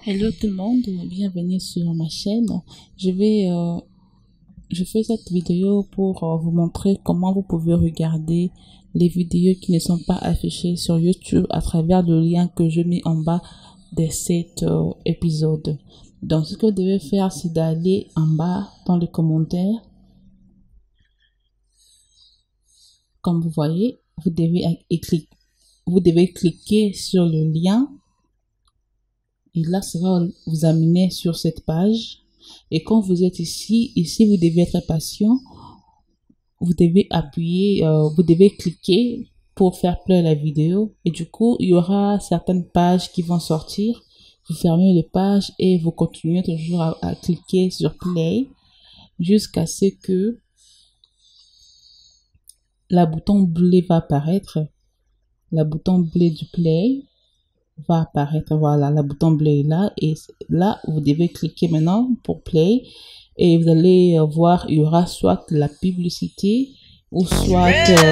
Hello tout le monde, bienvenue sur ma chaîne. Je vais, je fais cette vidéo pour vous montrer comment vous pouvez regarder les vidéos qui ne sont pas affichées sur YouTube à travers le lien que je mets en bas de cet épisode. Donc ce que vous devez faire, c'est d'aller en bas dans les commentaires. Comme vous voyez, vous devez cliquer sur le lien. Et là, ça va vous amener sur cette page. Et quand vous êtes ici, vous devez être patient. Vous devez appuyer, vous devez cliquer pour faire play la vidéo. Et du coup, il y aura certaines pages qui vont sortir. Vous fermez les pages et vous continuez toujours à cliquer sur play jusqu'à ce que la bouton bleu va apparaître. La bouton bleu du play va apparaître. Voilà, la bouton bleu est là, et là vous devez cliquer maintenant pour play et vous allez voir, il y aura soit la publicité ou soit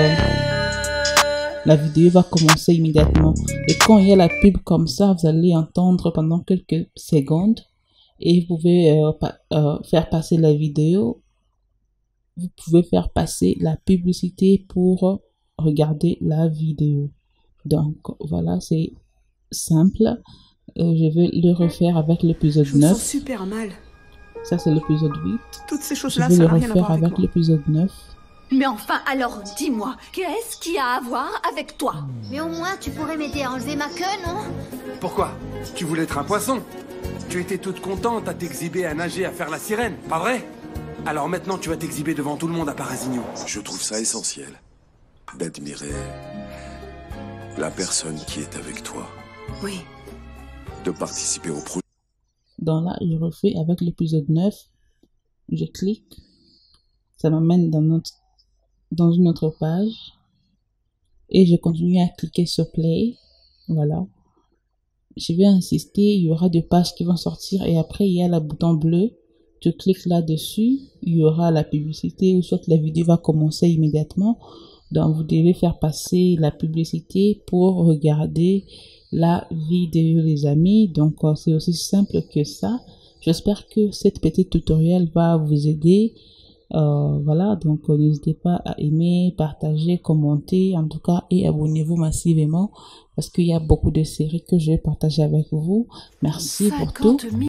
la vidéo va commencer immédiatement. Et quand il y a la pub comme ça, vous allez entendre pendant quelques secondes et vous pouvez faire passer la vidéo. Vous pouvez faire passer la publicité pour regarder la vidéo. Donc voilà, c'est simple. Je vais le refaire avec l'épisode 9. Je me sens super mal. Ça, c'est l'épisode 8. Toutes ces choses-là, ça n'a rien à voir avec moi. L'épisode 9. Mais enfin, alors dis-moi, qu'est-ce qu'il y a à voir avec toi? Mais au moins, tu pourrais m'aider à enlever ma queue, non? Pourquoi? Tu voulais être un poisson? Tu étais toute contente à t'exhiber, à nager, à faire la sirène, pas vrai? Alors maintenant, tu vas t'exhiber devant tout le monde à Parasigno. Je trouve ça essentiel d'admirer la personne qui est avec toi. Oui. De participer au projet. Donc là, je refais avec l'épisode 9. Je clique. Ça m'amène dans une autre page. Et je continue à cliquer sur play. Voilà. Je vais insister. Il y aura deux pages qui vont sortir. Et après, il y a le bouton bleu. Je clique là-dessus. Il y aura la publicité ou soit la vidéo va commencer immédiatement. Donc, vous devez faire passer la publicité pour regarder la vidéo, les amis. Donc, c'est aussi simple que ça. J'espère que cette petite tutoriel va vous aider. Voilà, donc n'hésitez pas à aimer, partager, commenter, en tout cas, et abonnez-vous massivement parce qu'il y a beaucoup de séries que je vais partager avec vous. Merci pour tout.